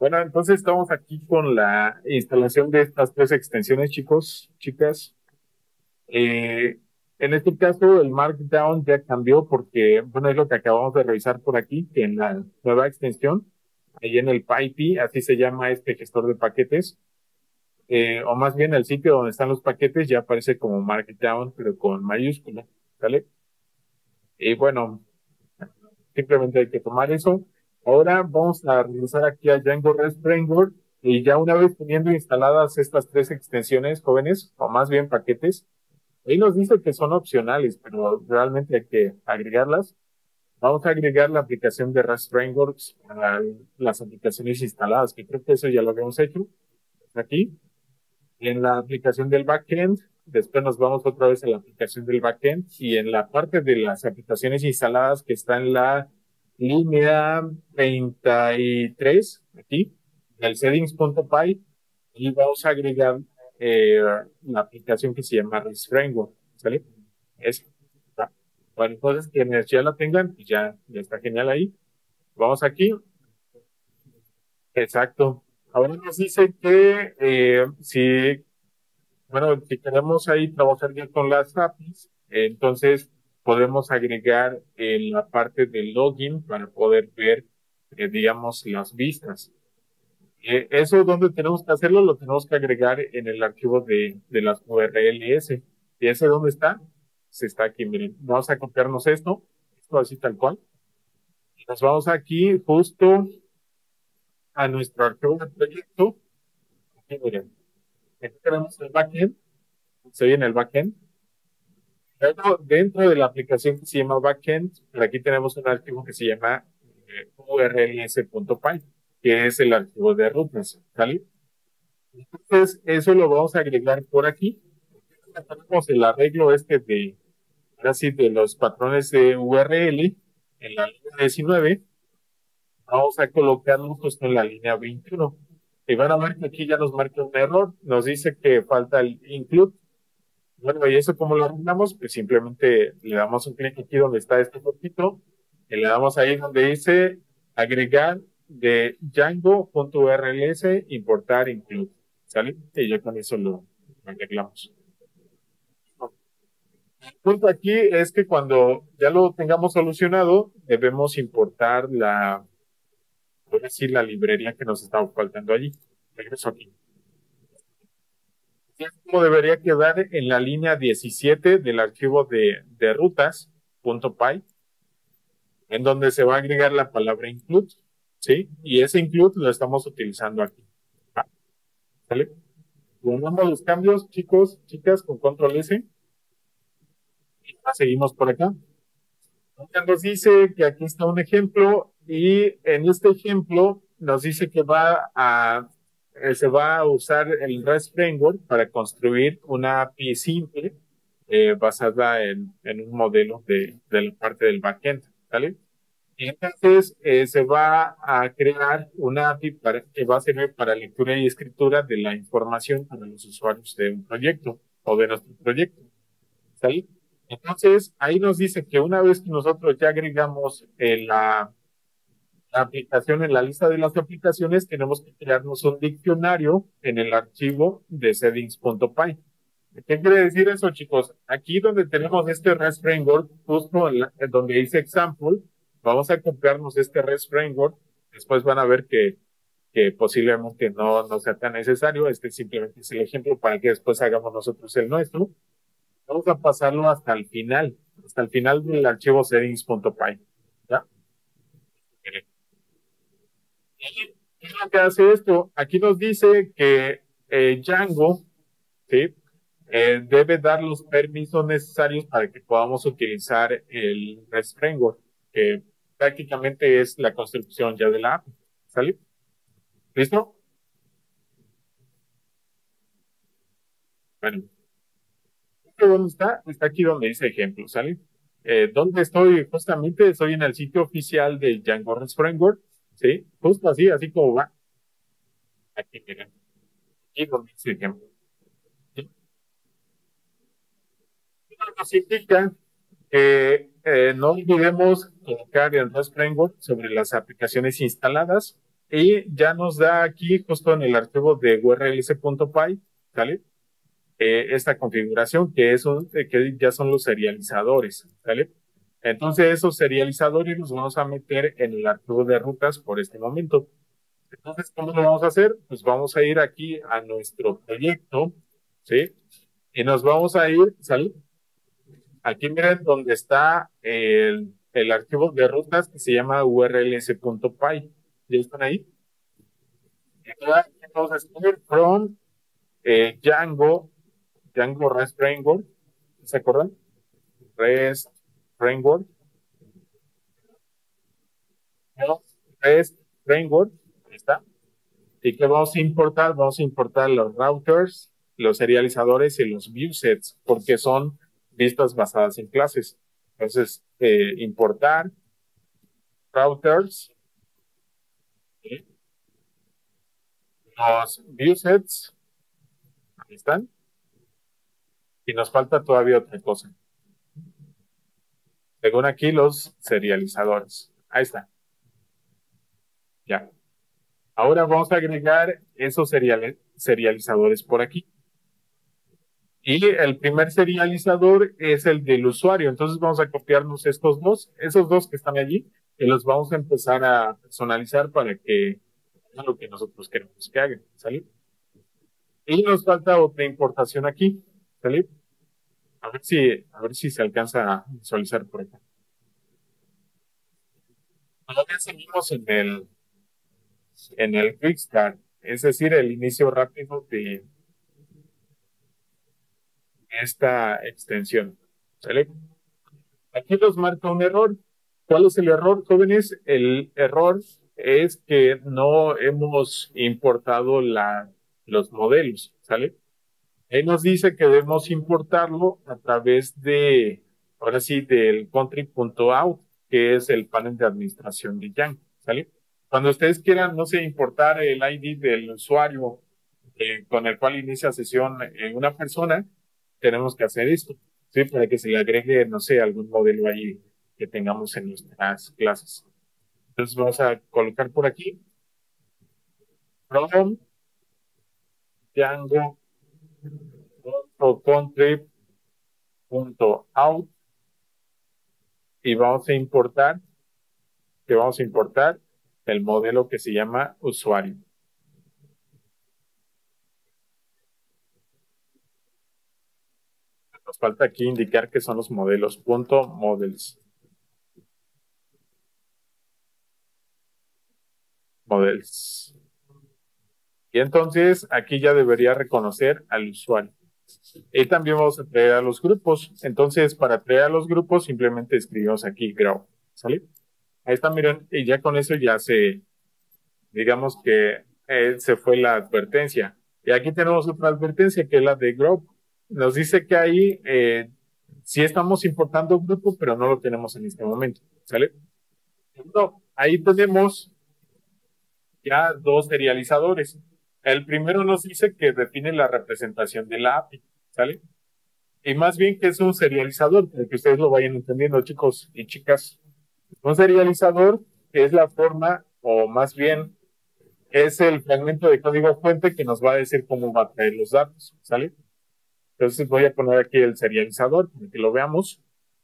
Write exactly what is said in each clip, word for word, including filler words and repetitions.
Bueno, entonces estamos aquí con la instalación de estas tres extensiones, chicos, chicas. Eh, en este caso, el Markdown ya cambió porque, bueno, es lo que acabamos de revisar por aquí, que en la nueva extensión, ahí en el PyPy, así se llama este gestor de paquetes, eh, o más bien el sitio donde están los paquetes ya aparece como Markdown, pero con mayúscula, ¿sale? Y bueno, simplemente hay que tomar eso. Ahora vamos a regresar aquí a Django REST Framework y ya una vez teniendo instaladas estas tres extensiones, jóvenes, o más bien paquetes, ahí nos dice que son opcionales, pero realmente hay que agregarlas. Vamos a agregar la aplicación de REST Frameworks para las aplicaciones instaladas, que creo que eso ya lo habíamos hecho aquí. En la aplicación del backend, después nos vamos otra vez a la aplicación del backend y en la parte de las aplicaciones instaladas que está en la línea treinta y tres, aquí, el settings.py, y vamos a agregar eh, la aplicación que se llama REST Framework, ¿sale? Es, bueno, entonces quienes ya la tengan, pues ya, ya está genial ahí. Vamos aquí, exacto. Ahora nos dice que eh, si bueno, si queremos ahí trabajar ya con las A P Is, eh, entonces podemos agregar en la parte del login para poder ver, eh, digamos, las vistas. Eh, eso donde tenemos que hacerlo, lo tenemos que agregar en el archivo de, de las U R Ls. ¿Y ese dónde está? Se está aquí, miren. Vamos a copiarnos esto, esto así tal cual. Y nos vamos aquí justo a nuestro archivo de proyecto. Aquí, miren. Aquí tenemos el backend. Estoy en el backend. Luego, dentro de la aplicación que se llama Backend, por aquí tenemos un archivo que se llama eh, U R L S.py, que es el archivo de rutas, ¿vale? Entonces, eso lo vamos a agregar por aquí. Tenemos el arreglo este de, ahora sí, de los patrones de U R L en la línea diecinueve. Vamos a colocarlo justo en la línea veintiuno. Y van a ver que aquí ya nos marca un error. Nos dice que falta el include. Bueno, ¿y eso cómo lo arreglamos? Pues simplemente le damos un clic aquí donde está este botoncito y le damos ahí donde dice agregar de Django.urls, importar include. ¿Sale? Y ya con eso lo arreglamos. El punto aquí es que cuando ya lo tengamos solucionado, debemos importar la, voy a decir, la librería que nos estaba faltando allí. Regreso aquí. Y es como debería quedar en la línea diecisiete del archivo de, de rutas.py, en donde se va a agregar la palabra include, ¿sí? Y ese include lo estamos utilizando aquí. ¿Sale? Guardamos los cambios, chicos, chicas, con control S. Y seguimos por acá. Nos dice que aquí está un ejemplo y en este ejemplo nos dice que va a, eh, se va a usar el REST Framework para construir una A P I simple eh, basada en, en, un modelo de, de la parte del backend, ¿vale? Y entonces eh, se va a crear una A P I para, que va a servir para lectura y escritura de la información para los usuarios de un proyecto o de nuestro proyecto, ¿sale? Entonces, ahí nos dice que una vez que nosotros ya agregamos eh, la, la aplicación en la lista de las aplicaciones, tenemos que crearnos un diccionario en el archivo de settings.py. ¿Qué quiere decir eso, chicos? Aquí donde tenemos este REST Framework, justo en, la, en donde dice example, vamos a copiarnos este REST Framework. Después van a ver que, que posiblemente no, no sea tan necesario. Este simplemente es el ejemplo para que después hagamos nosotros el nuestro. Vamos a pasarlo hasta el final, hasta el final del archivo settings.py. ¿Ya? ¿Y qué es lo que hace esto? Aquí nos dice que eh, Django, ¿sí? Eh, debe dar los permisos necesarios para que podamos utilizar el REST Framework, que prácticamente es la construcción ya de la app. ¿Sale? ¿Listo? Bueno, ¿dónde está? Está aquí donde dice ejemplo, ¿sale? Eh, ¿Dónde estoy? Justamente estoy en el sitio oficial de Django REST Framework, ¿sí? Justo así, así como va. Aquí, miren. Aquí donde dice ejemplo. ¿Sí? Esto nos indica que eh, no olvidemos colocar el REST Framework sobre las aplicaciones instaladas. Y ya nos da aquí, justo en el archivo de U R L S.py, ¿sale? Eh, esta configuración que, es un, eh, que ya son los serializadores, ¿sale? Entonces esos serializadores los vamos a meter en el archivo de rutas por este momento. Entonces, ¿cómo lo vamos a hacer? Pues vamos a ir aquí a nuestro proyecto, ¿sí? Y nos vamos a ir, ¿sale? Aquí miren donde está el, el archivo de rutas que se llama U R L S.py. ¿Ya están ahí? Entonces, from eh, Django, Django REST Framework, ¿se acuerdan? REST Framework, ¿no? REST Framework, ahí está. ¿Y qué vamos a importar? Vamos a importar los routers, los serializadores y los viewsets, porque son vistas basadas en clases. Entonces, eh, importar routers, ¿sí? Los viewsets, ahí están. Y nos falta todavía otra cosa. Según aquí, los serializadores. Ahí está. Ya. Ahora vamos a agregar esos serial, serializadores por aquí. Y el primer serializador es el del usuario. Entonces vamos a copiarnos estos dos, esos dos que están allí, y los vamos a empezar a personalizar para que hagan lo que nosotros queremos que hagan. ¿Sale? Y nos falta otra importación aquí. ¿Sale? A ver si, a ver si se alcanza a visualizar por acá. Todavía seguimos en el, en el Quick Start, es decir, el inicio rápido de esta extensión. ¿Sale? Aquí nos marca un error. ¿Cuál es el error, jóvenes? El error es que no hemos importado la, los modelos, ¿sale? Ahí nos dice que debemos importarlo a través de, ahora sí, del country.out, que es el panel de administración de Django, ¿sale? Cuando ustedes quieran, no sé, importar el I D del usuario eh, con el cual inicia sesión en una persona, tenemos que hacer esto, ¿sí? Para que se le agregue, no sé, algún modelo ahí que tengamos en nuestras clases. Entonces vamos a colocar por aquí from Django.country.out y vamos a importar, que vamos a importar el modelo que se llama usuario. Nos falta aquí indicar que son los modelos, punto models. Models. Y entonces aquí ya debería reconocer al usuario. Y también vamos a traer a los grupos. Entonces, para traer a los grupos, simplemente escribimos aquí grow. ¿Sale? Ahí está, miren, y ya con eso ya se, digamos que eh, se fue la advertencia. Y aquí tenemos otra advertencia que es la de grow. Nos dice que ahí eh, sí estamos importando un grupo, pero no lo tenemos en este momento. ¿Sale? No, ahí tenemos ya dos serializadores. El primero nos dice que define la representación de la A P I, ¿sale? Y más bien que es un serializador, para que ustedes lo vayan entendiendo, chicos y chicas. Un serializador es la forma, o más bien es el fragmento de código fuente que nos va a decir cómo va a traer los datos, ¿sale? Entonces voy a poner aquí el serializador para que lo veamos.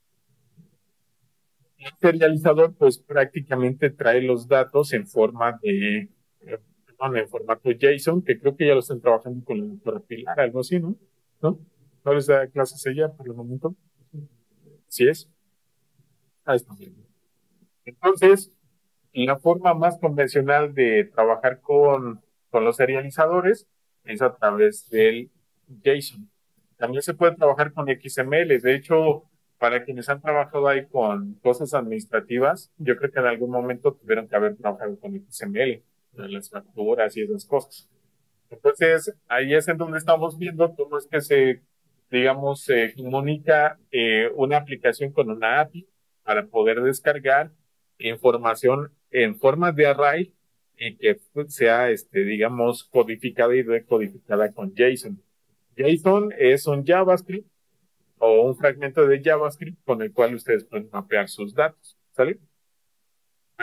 El serializador, pues prácticamente trae los datos en forma de, eh, perdón, en formato JSON, que creo que ya lo están trabajando con la doctora Pilar, algo así, ¿no? ¿No? ¿No les da clases ella por el momento? Sí es. Ahí está. Entonces, la forma más convencional de trabajar con, con los serializadores es a través del JSON. También se puede trabajar con X M L. De hecho, para quienes han trabajado ahí con cosas administrativas, yo creo que en algún momento tuvieron que haber trabajado con X M L, las facturas y esas cosas. Entonces, ahí es en donde estamos viendo cómo es que se, digamos, se comunica eh, una aplicación con una A P I para poder descargar información en forma de array y que sea, este, digamos, codificada y decodificada con JSON. JSON es un JavaScript o un fragmento de JavaScript con el cual ustedes pueden mapear sus datos, ¿sale? Bueno,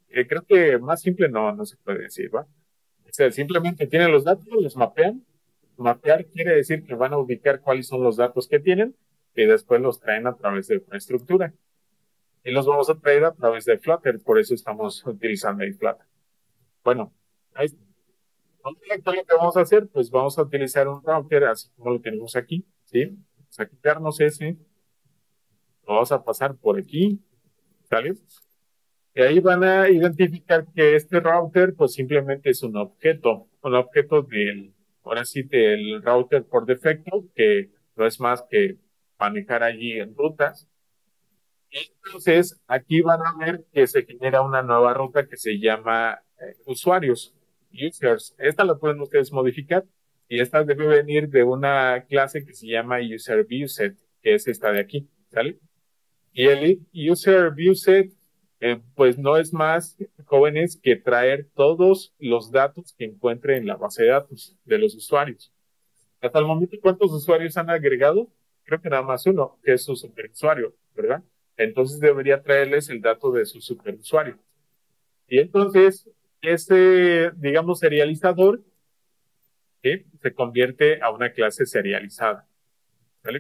Eh, creo que más simple no, no se puede decir, ¿va? O sea, simplemente tienen los datos, los mapean. Mapear quiere decir que van a ubicar cuáles son los datos que tienen y después los traen a través de una estructura. Y los vamos a traer a través de Flutter, por eso estamos utilizando ahí Flutter. Bueno, ahí está. Lo que vamos a hacer, pues vamos a utilizar un router así como lo tenemos aquí, ¿sí? Vamos a quitarnos ese, lo vamos a pasar por aquí, ¿sale? Y ahí van a identificar que este router, pues simplemente es un objeto, un objeto del, ahora sí, del router por defecto, que no es más que manejar allí en rutas. Y entonces, aquí van a ver que se genera una nueva ruta que se llama eh, usuarios, users. Esta la pueden ustedes modificar y esta debe venir de una clase que se llama userViewSet, que es esta de aquí, ¿sale? Y el user view set, eh, pues no es más, jóvenes, que traer todos los datos que encuentre en la base de datos de los usuarios. Hasta el momento, ¿cuántos usuarios han agregado? Creo que nada más uno, que es su superusuario, ¿verdad? Entonces debería traerles el dato de su superusuario. Y entonces, ese, digamos, serializador, ¿sí?, se convierte a una clase serializada, ¿vale?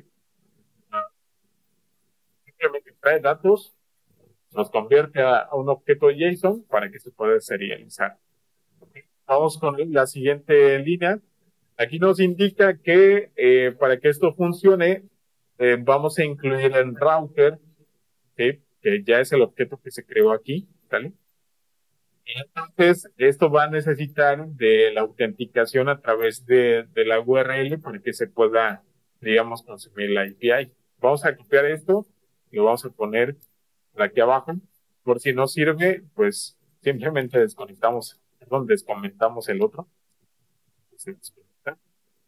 Simplemente trae datos, nos convierte a, a un objeto JSON para que se pueda serializar. Vamos con la siguiente línea. Aquí nos indica que eh, para que esto funcione, eh, vamos a incluir el router, ¿sí?, que ya es el objeto que se creó aquí, ¿vale? Y entonces, esto va a necesitar de la autenticación a través de, de la U R L para que se pueda, digamos, consumir la A P I. Vamos a copiar esto y lo vamos a poner aquí abajo. Por si no sirve, pues simplemente desconectamos, perdón, descomentamos el otro. Se desconecta.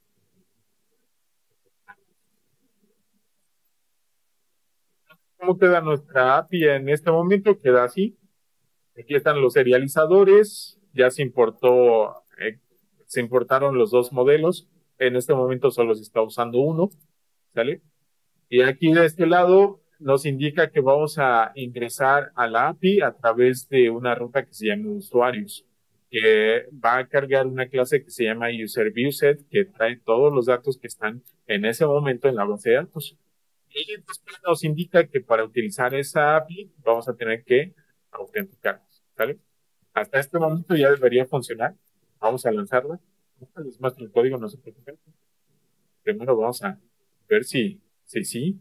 ¿Cómo queda nuestra A P I en este momento? Queda así. Aquí están los serializadores. Ya se importó, eh, se importaron los dos modelos. En este momento solo se está usando uno, ¿sale? Y aquí de este lado nos indica que vamos a ingresar a la A P I a través de una ruta que se llama usuarios, que va a cargar una clase que se llama userViewSet, que trae todos los datos que están en ese momento en la base de datos. Y después nos indica que para utilizar esa A P I vamos a tener que autenticarnos, ¿sale? Hasta este momento ya debería funcionar. Vamos a lanzarla. Les muestro el código, no se preocupen. Primero vamos a ver si sí, sí.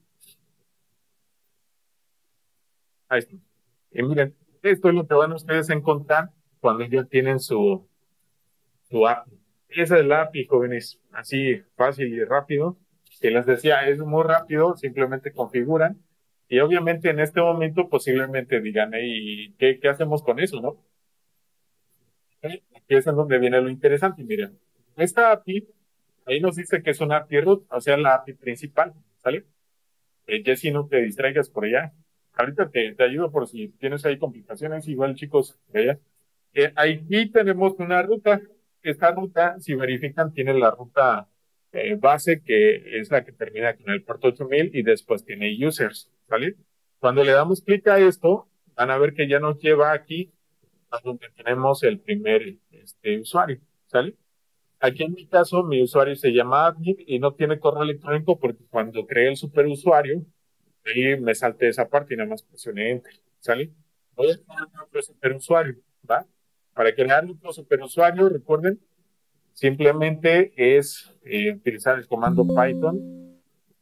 Ahí está. Y miren, esto es lo que van ustedes a encontrar cuando ya tienen su, su A P I. Esa es la A P I, jóvenes, así fácil y rápido. Que les decía, es muy rápido, simplemente configuran. Y obviamente en este momento posiblemente digan, ¿y qué, qué hacemos con eso, no? Aquí es en donde viene lo interesante. Miren, esta A P I, ahí nos dice que es una A P I root, o sea, la A P I principal, ¿sale? Eh, Jessy, no te distraigas por allá. Ahorita te, te ayudo por si tienes ahí complicaciones, igual chicos, allá. Eh, aquí tenemos una ruta. Esta ruta, si verifican, tiene la ruta eh, base, que es la que termina con el puerto ocho mil y después tiene users, ¿vale? Cuando le damos clic a esto, van a ver que ya nos lleva aquí a donde tenemos el primer este, usuario, ¿sale? Aquí en mi caso, mi usuario se llama admin y no tiene correo electrónico porque cuando creé el superusuario, ahí me salté esa parte y nada más presioné Enter, ¿sale? Voy a crear otro superusuario, ¿va? Para crear otro superusuario, recuerden, simplemente es eh, utilizar el comando Python,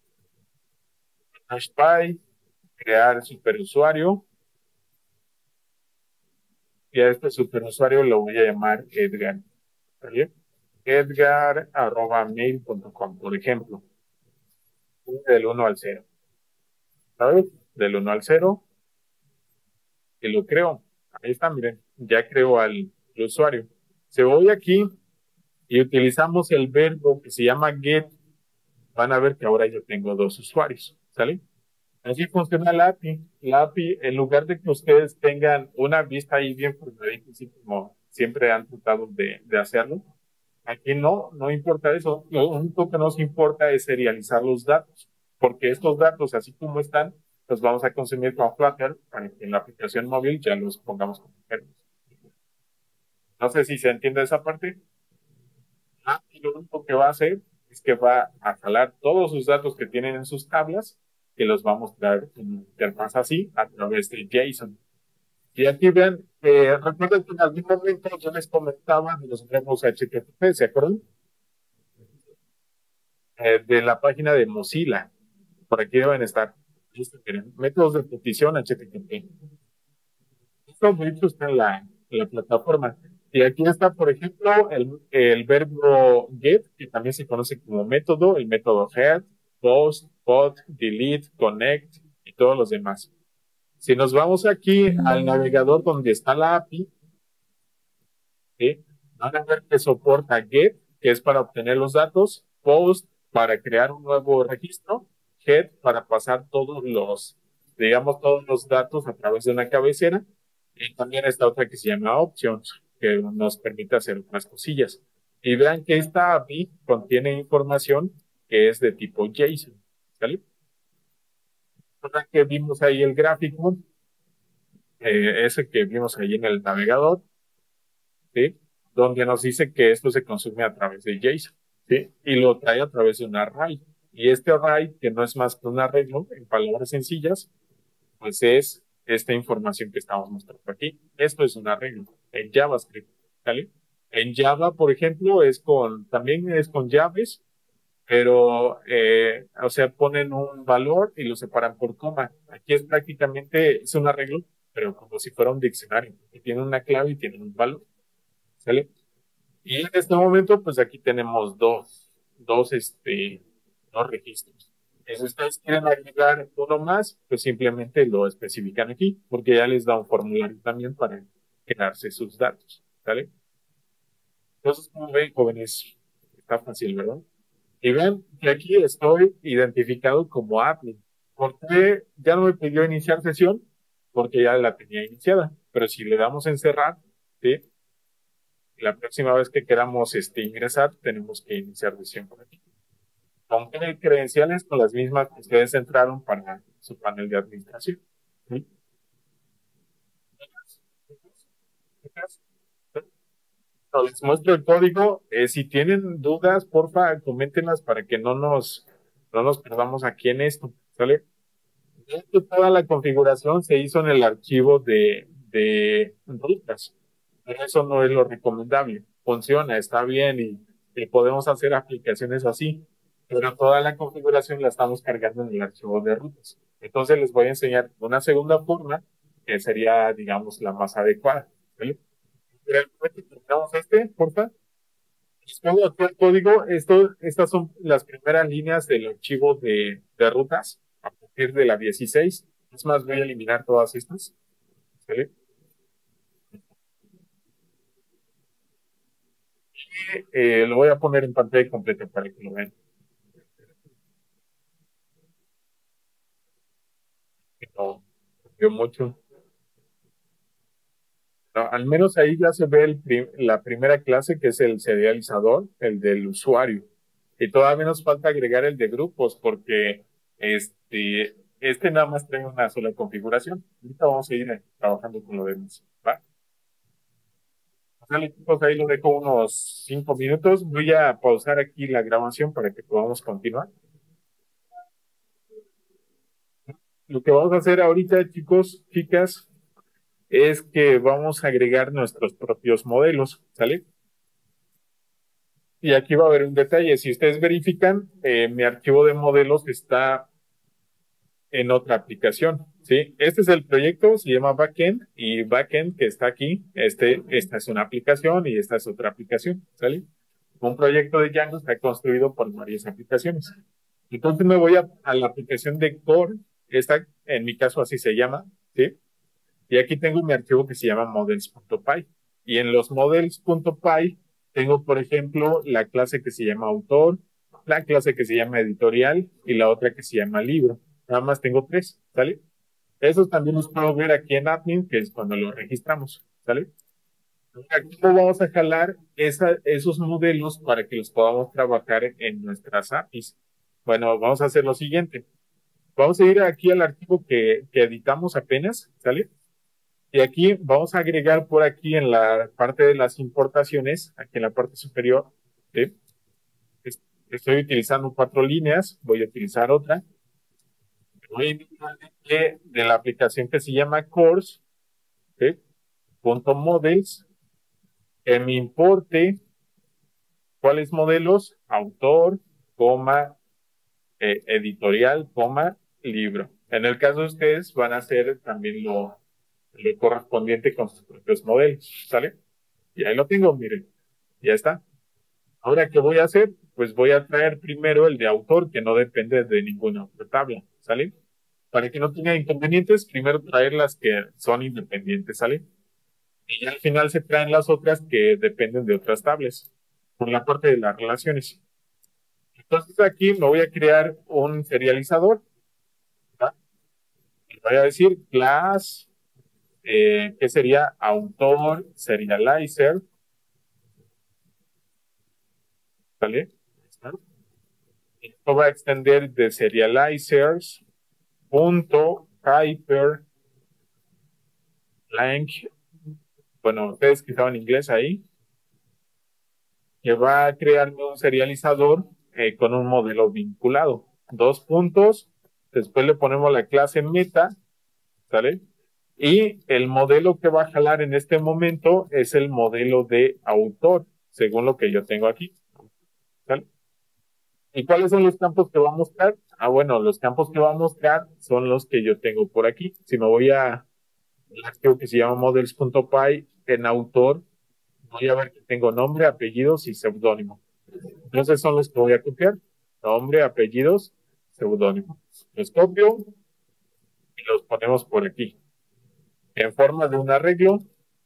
hashpy, crear superusuario, y a este superusuario lo voy a llamar Edgar, ¿vale? Edgar arroba mail punto com, por ejemplo, del uno al cero, ¿sabes? Del uno al cero, y lo creo. Ahí está, miren, ya creo al, al usuario. Si voy aquí y utilizamos el verbo que se llama get, van a ver que ahora yo tengo dos usuarios, ¿sale? Así funciona la A P I. La A P I, en lugar de que ustedes tengan una vista ahí bien formadita, así como siempre han tratado de, de hacerlo, aquí no, no importa eso. Lo único que nos importa es serializar los datos, porque estos datos, así como están, los vamos a consumir con Flutter para que en la aplicación móvil ya los pongamos como términos. No sé si se entiende esa parte. Ah, y lo único que va a hacer es que va a jalar todos sus datos que tienen en sus tablas, que los va a mostrar en interfaz así a través de JSON. Y aquí vean, eh, recuerden que en algún momento yo les comentaba de los verbos H T T P, ¿se acuerdan? Eh, de la página de Mozilla. Por aquí deben estar. Listo, miren, métodos de petición H T T P. Esto de hecho está en la, en la plataforma. Y aquí está, por ejemplo, el, el verbo get, que también se conoce como método, el método head, post, pod, delete, connect y todos los demás. Si nos vamos aquí al navegador donde está la A P I, ¿sí? Van a ver que soporta get, que es para obtener los datos, post para crear un nuevo registro, head para pasar todos los, digamos, todos los datos a través de una cabecera, y también esta otra que se llama options, que nos permite hacer unas cosillas. Y vean que esta A P I contiene información que es de tipo JSON, ¿vale? Que vimos ahí el gráfico, eh, ese que vimos ahí en el navegador, ¿sí? Donde nos dice que esto se consume a través de JSON, ¿sí? Y lo trae a través de un array. Y este array, que no es más que un arreglo, en palabras sencillas, pues es esta información que estamos mostrando aquí. Esto es un arreglo en JavaScript, ¿vale? En Java, por ejemplo, es con, también es con llaves, pero, eh, o sea, ponen un valor y lo separan por coma. Aquí es prácticamente, es un arreglo, pero como si fuera un diccionario, que tiene una clave y tiene un valor, ¿sale? Y en este momento, pues aquí tenemos dos, dos, este, dos registros. Y si ustedes quieren agregar uno más, pues simplemente lo especifican aquí, porque ya les da un formulario también para quedarse sus datos, ¿vale? Entonces, como ven, jóvenes, está fácil, ¿verdad? Y ven que aquí estoy identificado como admin. ¿Por qué ya no me pidió iniciar sesión? Porque ya la tenía iniciada. Pero si le damos en cerrar, ¿sí? La próxima vez que queramos este, ingresar, tenemos que iniciar sesión por aquí. Con credenciales con las mismas que ustedes entraron para su panel de administración. ¿Sí? No, les muestro el código. Eh, si tienen dudas, porfa, coméntenlas para que no nos, no nos perdamos aquí en esto. ¿Sale? Esto, toda la configuración se hizo en el archivo de, de rutas, pero eso no es lo recomendable. Funciona, está bien y, y podemos hacer aplicaciones así, pero toda la configuración la estamos cargando en el archivo de rutas. Entonces les voy a enseñar una segunda forma que sería, digamos, la más adecuada. ¿Vale? Pero al momento que terminamos este, porfa. Todo aquí el código, esto, estas son las primeras líneas del archivo de, de rutas a partir de la dieciséis. Es más, voy a eliminar todas estas. ¿Sí? Y, eh, lo voy a poner en pantalla completa para que lo vean. Que no cambió mucho. No, al menos ahí ya se ve el prim- la primera clase que es el serializador, el del usuario. Y todavía nos falta agregar el de grupos porque este, este nada más trae una sola configuración. Ahorita vamos a ir eh, trabajando con lo demás. ¿Va? Dale, chicos, ahí lo dejo unos cinco minutos. Voy a pausar aquí la grabación para que podamos continuar. Lo que vamos a hacer ahorita, chicos, chicas, es que vamos a agregar nuestros propios modelos, ¿sale? Y aquí va a haber un detalle. Si ustedes verifican, eh, mi archivo de modelos está en otra aplicación, ¿sí? Este es el proyecto, se llama Backend, y Backend que está aquí, este, esta es una aplicación y esta es otra aplicación, ¿sale? Un proyecto de Django está construido por varias aplicaciones. Entonces me voy a, a la aplicación de Core, esta en mi caso así se llama, ¿sí? Y aquí tengo mi archivo que se llama models.py. Y en los models.py tengo, por ejemplo, la clase que se llama autor, la clase que se llama editorial y la otra que se llama libro. Nada más tengo tres, ¿sale? Esos también los puedo ver aquí en admin, que es cuando los registramos, ¿sale? Aquí vamos a jalar esa, esos modelos para que los podamos trabajar en nuestras A P Is. Bueno, vamos a hacer lo siguiente. Vamos a ir aquí al archivo que, que editamos apenas, ¿sale? Y aquí vamos a agregar por aquí en la parte de las importaciones, aquí en la parte superior, ¿sí? Estoy utilizando cuatro líneas, voy a utilizar otra. Voy a indicar que de la aplicación que se llama Course, ¿sí? Punto models, que me importe cuáles modelos, autor, coma, eh, editorial, coma, libro. En el caso de ustedes van a hacer también lo, lo correspondiente con sus propios modelos, ¿sale? Y ahí lo tengo, miren, ya está. Ahora, ¿qué voy a hacer? Pues voy a traer primero el de autor, que no depende de ninguna otra tabla, ¿sale? Para que no tenga inconvenientes, primero traer las que son independientes, ¿sale? Y ya al final se traen las otras que dependen de otras tablas, por la parte de las relaciones. Entonces aquí me voy a crear un serializador, ¿verdad? Y voy a decir class, eh, que sería autor serializer, ¿vale? Esto va a extender de serializers punto hyper blank, bueno, ustedes que estaban en inglés ahí, que va a crear un serializador eh, con un modelo vinculado. Dos puntos, después le ponemos la clase meta, ¿sale? Y el modelo que va a jalar en este momento es el modelo de autor, según lo que yo tengo aquí, ¿sale? ¿Y cuáles son los campos que va a mostrar? Ah, bueno, los campos que va a mostrar son los que yo tengo por aquí. Si me voy a el archivo que se llama models.py en autor, voy a ver que tengo nombre, apellidos y seudónimo. Entonces son los que voy a copiar. Nombre, apellidos, seudónimo. Los copio y los ponemos por aquí. En forma de un arreglo.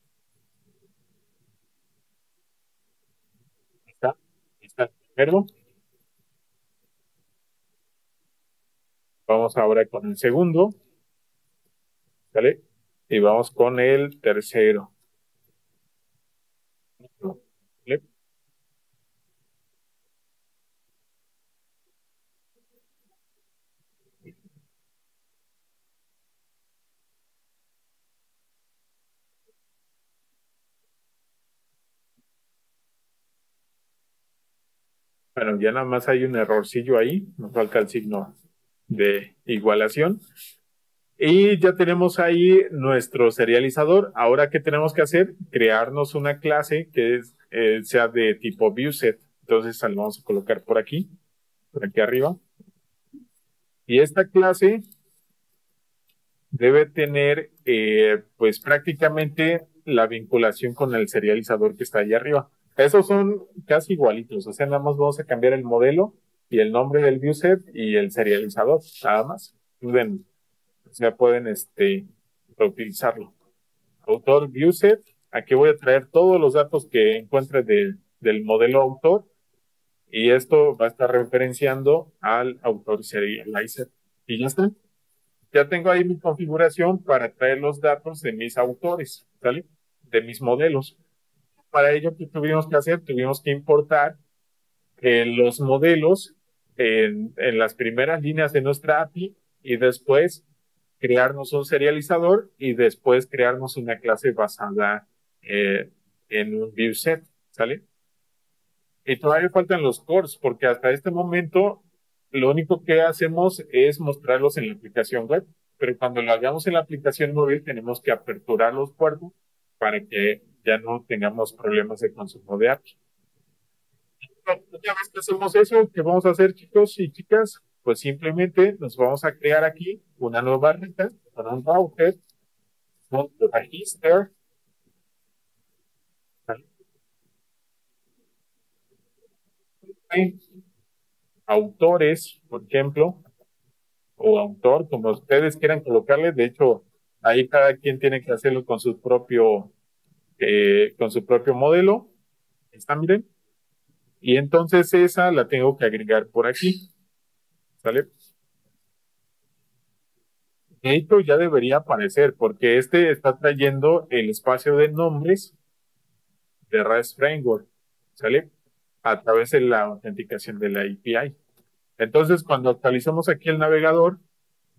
Está, está el primero. Vamos ahora con el segundo. ¿Vale? Y vamos con el tercero. ¿Vale? Bueno, ya nada más hay un errorcillo ahí. Nos falta el signo de igualación. Y ya tenemos ahí nuestro serializador. Ahora, ¿qué tenemos que hacer? Crearnos una clase que es, eh, sea de tipo viewSet. Entonces, la vamos a colocar por aquí, por aquí arriba. Y esta clase debe tener, eh, pues prácticamente la vinculación con el serializador que está ahí arriba. Esos son casi igualitos. O sea, nada más vamos a cambiar el modelo y el nombre del viewSet y el serializador, nada más. Pueden, o sea, pueden este, reutilizarlo. Autor viewSet, aquí voy a traer todos los datos que encuentre de, del modelo autor y esto va a estar referenciando al autor serializer. Y ya está. Ya tengo ahí mi configuración para traer los datos de mis autores, ¿sale? De mis modelos. Para ello, ¿qué tuvimos que hacer? Tuvimos que importar eh, los modelos en, en las primeras líneas de nuestra A P I y después crearnos un serializador y después crearnos una clase basada eh, en un viewSet, ¿sale? Y todavía faltan los cores, porque hasta este momento lo único que hacemos es mostrarlos en la aplicación web, pero cuando lo hagamos en la aplicación móvil tenemos que aperturar los puertos para que ya no tengamos problemas de consumo de A P I. Una vez que hacemos eso, ¿qué vamos a hacer, chicos y chicas? Pues simplemente nos vamos a crear aquí una nueva ruta con un router, un register, autores, por ejemplo, o autor, como ustedes quieran colocarle. De hecho, ahí cada quien tiene que hacerlo con su propio, eh, con su propio modelo. ¿Está, miren? Y entonces esa la tengo que agregar por aquí. ¿Sale? De hecho, ya debería aparecer, porque este está trayendo el espacio de nombres de REST Framework, ¿sale? A través de la autenticación de la A P I. Entonces, cuando actualizamos aquí el navegador,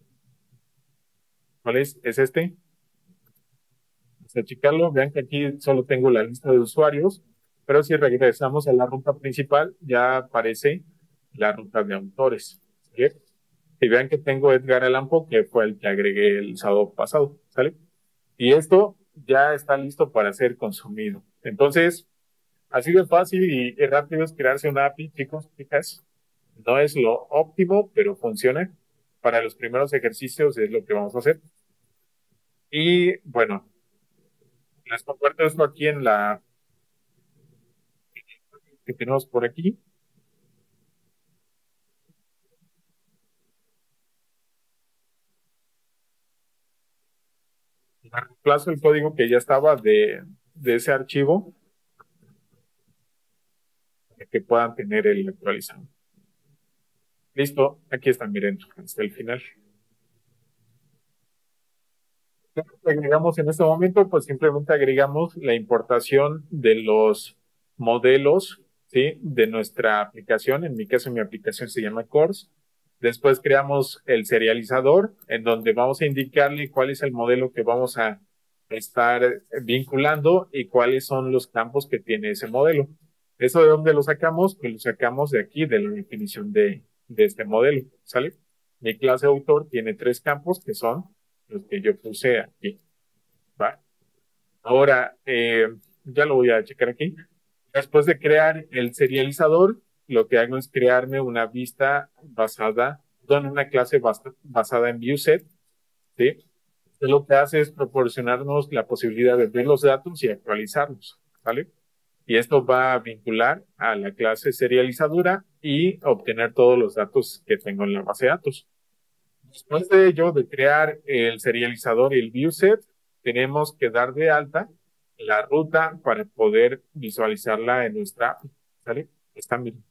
¿Cuál es? Es este. Vamos a checarlo. Vean que aquí solo tengo la lista de usuarios, pero si regresamos a la ruta principal, ya aparece la ruta de autores. ¿Sí? Y vean que tengo Edgar Allan Poe, que fue el que agregué el sábado pasado. ¿Sale? Y esto ya está listo para ser consumido. Entonces, así de fácil y, y rápido es crearse una A P I, chicos, chicas. No es lo óptimo, pero funciona. Para los primeros ejercicios es lo que vamos a hacer. Y bueno, les comparto esto aquí en la que tenemos por aquí. Reemplazo el código que ya estaba de, de ese archivo para que puedan tener el actualizado. Listo, aquí está, miren, hasta el final. ¿Qué agregamos en este momento? Pues simplemente agregamos la importación de los modelos, ¿sí? De nuestra aplicación. En mi caso, mi aplicación se llama Course. Después creamos el serializador, en donde vamos a indicarle cuál es el modelo que vamos a estar vinculando y cuáles son los campos que tiene ese modelo. ¿Eso de dónde lo sacamos? Pues lo sacamos de aquí, de la definición de, de este modelo, ¿sale? Mi clase autor tiene tres campos que son los que yo puse aquí. ¿Va? Ahora, eh, ya lo voy a checar aquí. Después de crear el serializador, lo que hago es crearme una vista basada, en una clase basa, basada en ViewSet, ¿sí? Que lo que hace es proporcionarnos la posibilidad de ver los datos y actualizarlos, ¿vale? Y esto va a vincular a la clase serializadora y obtener todos los datos que tengo en la base de datos. Después de ello, de crear el serializador y el viewset, tenemos que dar de alta la ruta para poder visualizarla en nuestra app. ¿Sale? Están bien.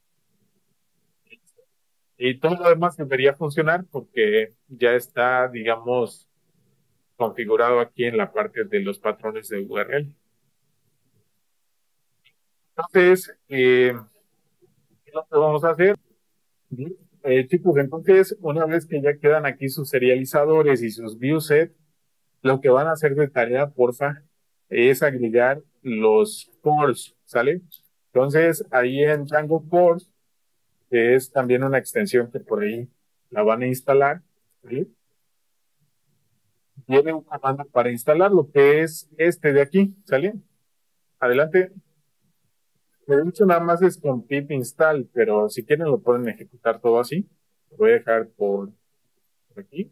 Y todo lo demás debería funcionar porque ya está, digamos, configurado aquí en la parte de los patrones de U R L. Entonces, eh, ¿qué es lo que vamos a hacer? Eh, chicos, entonces, una vez que ya quedan aquí sus serializadores y sus viewset, lo que van a hacer de tarea, porfa, es agregar los cores, ¿sale? Entonces, ahí en Django Cores, que es también una extensión que por ahí la van a instalar, ¿sí? Tiene un comando para instalar lo que es este de aquí, ¿sale? Adelante. De hecho, nada más es con pip install, pero si quieren lo pueden ejecutar todo así. Lo voy a dejar por, por aquí.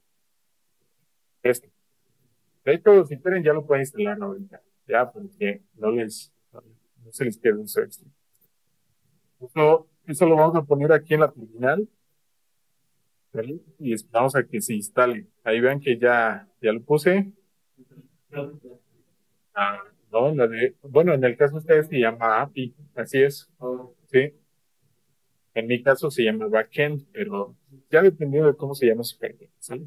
Este. De hecho, si quieren ya lo pueden instalar ahorita. Ya, porque no les, no se les quede un extra. Eso, eso lo vamos a poner aquí en la terminal, ¿vale? Y esperamos a que se instale. Ahí vean que ya, ya lo puse. Ah, no, la de, bueno, en el caso de ustedes se llama A P I, así es. Sí. En mi caso se llama backend, pero ya dependiendo de cómo se llama su backend, ¿sí?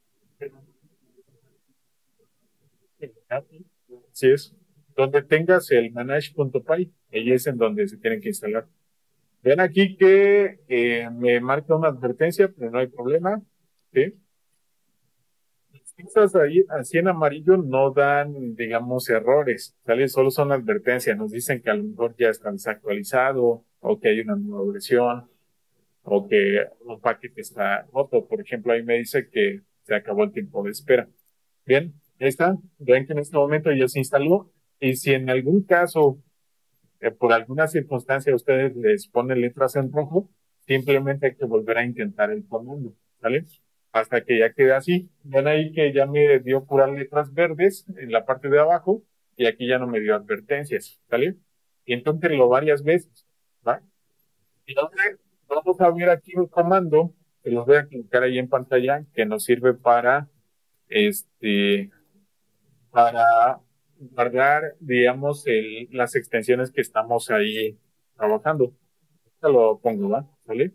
A P I, así es. Donde tengas el manage.py, ahí es en donde se tienen que instalar. Ven aquí que eh, me marca una advertencia, pero no hay problema. ¿Sí? Las cosas ahí, así en amarillo no dan, digamos, errores, ¿sale? Solo son advertencias. Nos dicen que a lo mejor ya está desactualizado o que hay una nueva versión o que un paquete está roto. Por ejemplo, ahí me dice que se acabó el tiempo de espera. Bien, ahí está. Ven que en este momento ya se instaló. Y si en algún caso eh, por alguna circunstancia ustedes les ponen letras en rojo, simplemente hay que volver a intentar el comando, ¿vale? Hasta que ya quede así. Ven ahí que ya me dio puras letras verdes en la parte de abajo y aquí ya no me dio advertencias, ¿vale? Y entonces lo varias veces, ¿va? Y entonces vamos a ver aquí un comando que los voy a clicar ahí en pantalla que nos sirve para este para guardar, digamos, el, las extensiones que estamos ahí trabajando. Te lo pongo, ¿va? ¿Vale?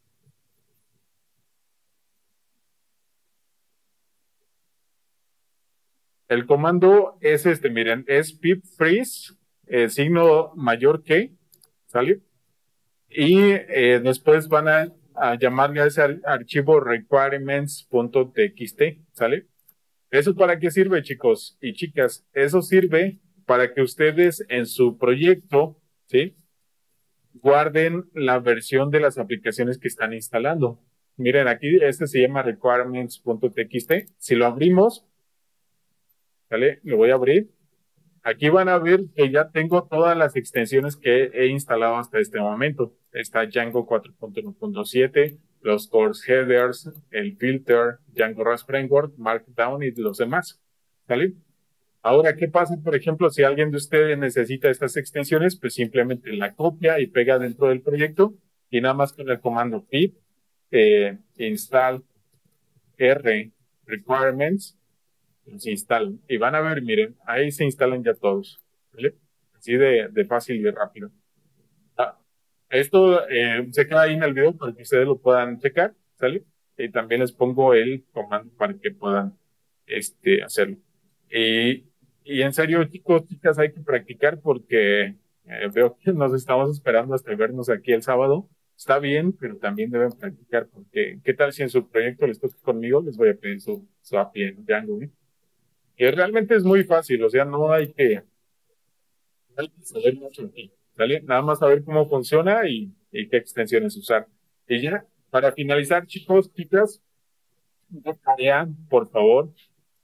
El comando es este, miren, es pip freeze, eh, signo mayor que, ¿sale? Y eh, después van a, a llamarle a ese ar archivo requirements.txt, ¿sale? ¿Eso para qué sirve, chicos y chicas? Eso sirve para que ustedes en su proyecto, ¿sí? Guarden la versión de las aplicaciones que están instalando. Miren, aquí este se llama requirements.txt. Si lo abrimos, ¿vale? Lo voy a abrir. Aquí van a ver que ya tengo todas las extensiones que he instalado hasta este momento. Está Django cuatro punto uno punto siete, los course headers, el filter, Django REST Framework, Markdown y los demás. ¿Vale? Ahora, ¿qué pasa, por ejemplo, si alguien de ustedes necesita estas extensiones? Pues simplemente la copia y pega dentro del proyecto y nada más con el comando pip eh, install r requirements se instalan. Y van a ver, miren, ahí se instalan ya todos. ¿Vale? Así de, de fácil y rápido. Ah, esto eh, se queda ahí en el video para que ustedes lo puedan checar, ¿sale? Y también les pongo el comando para que puedan este, hacerlo. Y, y en serio, chicos, chicas, hay que practicar porque eh, veo que nos estamos esperando hasta vernos aquí el sábado. Está bien, pero también deben practicar porque ¿qué tal si en su proyecto les toca conmigo? Les voy a pedir su, su A P I en Django, ¿eh? Que realmente es muy fácil, o sea, no hay que, no hay que saber mucho aquí, ¿vale? Nada más saber cómo funciona y, y qué extensiones usar. Y ya, para finalizar, chicos, chicas, una tarea, por favor,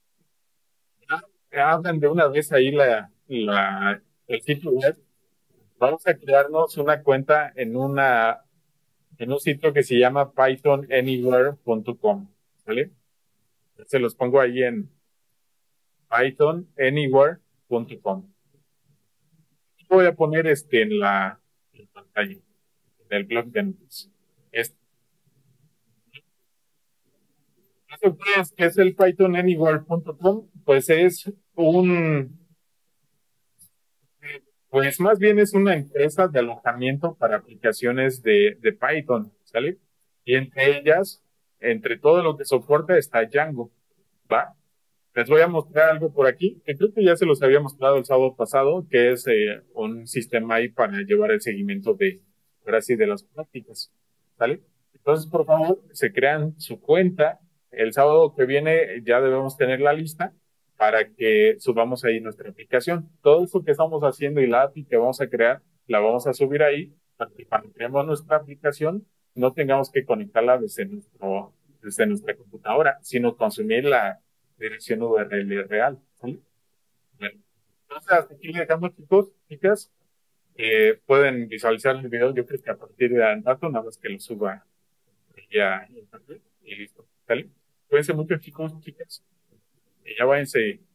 abran de una vez ahí la, la, el sitio web. Vamos a crearnos una cuenta en una, en un sitio que se llama python anywhere punto com, ¿vale? Se los pongo ahí en python anywhere punto com. Voy a poner este en la, en la pantalla, en el blog de notas. Este, ¿eso qué es? ¿Qué es el python anywhere punto com? Pues es un, pues más bien es una empresa de alojamiento para aplicaciones de, de Python, ¿sale? Y entre ellas, entre todo lo que soporta está Django, ¿va? Les voy a mostrar algo por aquí, que creo que ya se los había mostrado el sábado pasado, que es eh, un sistema ahí para llevar el seguimiento de, ahora sí, de las prácticas, ¿vale? Entonces, por favor, se crean su cuenta. El sábado que viene ya debemos tener la lista para que subamos ahí nuestra aplicación. Todo esto que estamos haciendo y la A P I que vamos a crear, la vamos a subir ahí para que cuando creemos nuestra aplicación no tengamos que conectarla desde, nuestro, desde nuestra computadora, sino consumir la dirección U R L real. ¿Sí? Bueno, entonces, hasta aquí le dejamos, chicos, chicas. Eh, pueden visualizar el video, yo creo que a partir de al rato, nada más que lo suba ya y listo. ¿Sale? Cuídense mucho, chicos, chicas. Y ya váyanse